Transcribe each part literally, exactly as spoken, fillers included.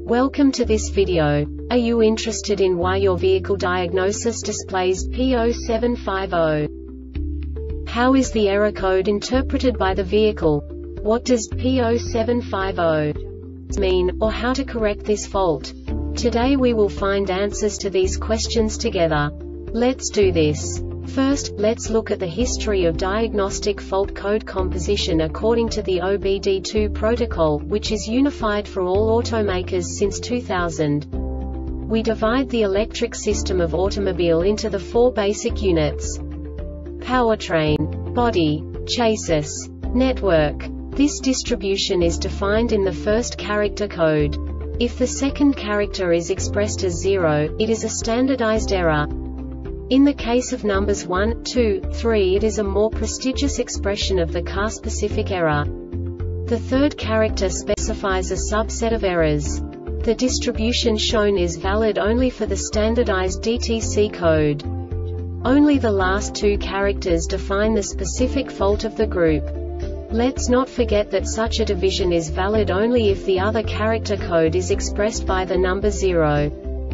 Welcome to this video. Are you interested in why your vehicle diagnosis displays P zero seven five zero? How is the error code interpreted by the vehicle? What does P zero seven five zero mean, or how to correct this fault? Today we will find answers to these questions together. Let's do this. First, let's look at the history of diagnostic fault code composition according to the O B D two protocol, which is unified for all automakers since two thousand. We divide the electric system of automobile into the four basic units: powertrain, body, chassis, network. This distribution is defined in the first character code. If the second character is expressed as zero, it is a standardized error. In the case of numbers one, two, three, it is a more prestigious expression of the car-specific error. The third character specifies a subset of errors. The distribution shown is valid only for the standardized D T C code. Only the last two characters define the specific fault of the group. Let's not forget that such a division is valid only if the other character code is expressed by the number zero.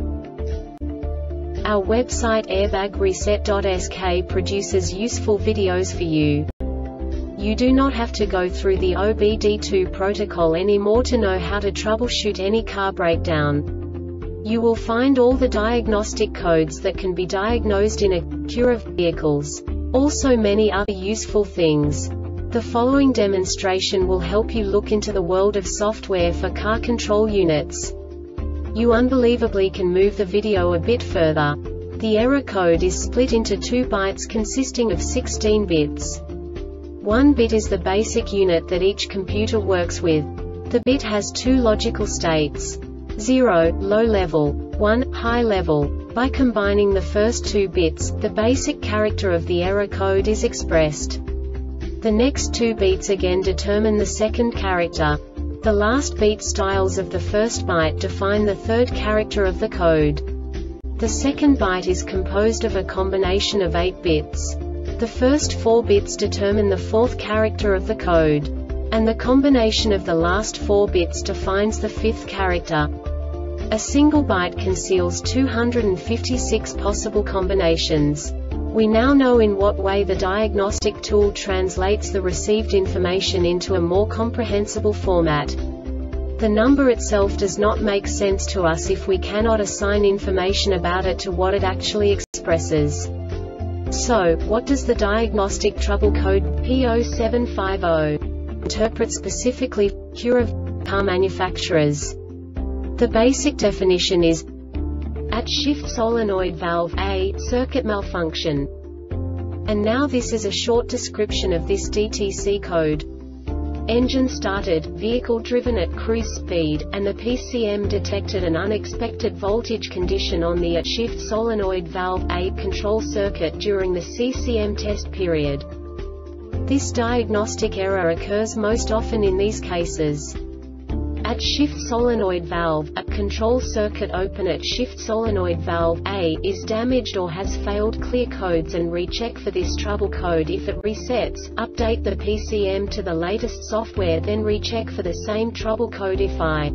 Our website airbag reset dot S K produces useful videos for you. You do not have to go through the O B D two protocol anymore to know how to troubleshoot any car breakdown. You will find all the diagnostic codes that can be diagnosed in a queue of vehicles. Also many other useful things. The following demonstration will help you look into the world of software for car control units. You unbelievably can move the video a bit further. The error code is split into two bytes consisting of sixteen bits. One bit is the basic unit that each computer works with. The bit has two logical states: zero, low level, one, high level. By combining the first two bits, the basic character of the error code is expressed. The next two beats again determine the second character. The last beat styles of the first byte define the third character of the code. The second byte is composed of a combination of eight bits. The first four bits determine the fourth character of the code. And the combination of the last four bits defines the fifth character. A single byte conceals two hundred fifty-six possible combinations. We now know in what way the diagnostic tool translates the received information into a more comprehensible format. The number itself does not make sense to us if we cannot assign information about it to what it actually expresses. So, what does the diagnostic trouble code P zero seven five zero interpret specifically for queue of car manufacturers? The basic definition is at shift solenoid valve A, circuit malfunction. And now this is a short description of this D T C code. Engine started, vehicle driven at cruise speed, and the P C M detected an unexpected voltage condition on the at shift solenoid valve A control circuit during the C C M test period. This diagnostic error occurs most often in these cases: at shift solenoid valve, a control circuit open at shift solenoid valve A is damaged or has failed. Clear codes and recheck for this trouble code. If it resets, update the P C M to the latest software, then recheck for the same trouble code if I.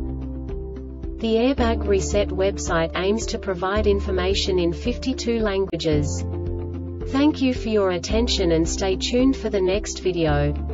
The Airbag Reset website aims to provide information in fifty-two languages. Thank you for your attention and stay tuned for the next video.